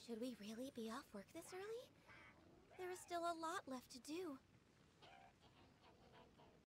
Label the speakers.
Speaker 1: Should we really be off work this early? There is still a lot left to do.